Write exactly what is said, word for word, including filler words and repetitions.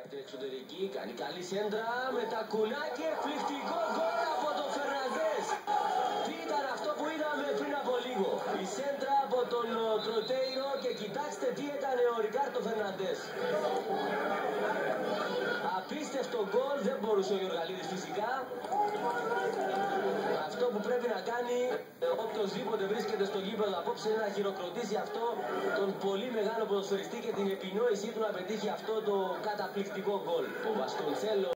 εξωτερική, κάνει καλή σέντρα με τα κουνάκι, εκπληκτικό γκολ από τον Φερναντές. Τι ήταν αυτό που είδαμε πριν από λίγο? Η σέντρα από τον Τροτέιρο και κοιτάξτε τι έκανε ο Ρικάρντο Φερναντές. Απίστευτο γκολ, δεν μπορούσε ο Γιωργαλίδης φυσικά. Αυτό που πρέπει να κάνει οποιοσδήποτε βρίσκεται στο γήπεδο απόψε είναι να χειροκροτήσει αυτό τον πολύ μεγάλο ποδοσφαιριστή και την επινόησή του να πετύχει αυτό το καταπληκτικό γκολ. Ο Βασκονσέλο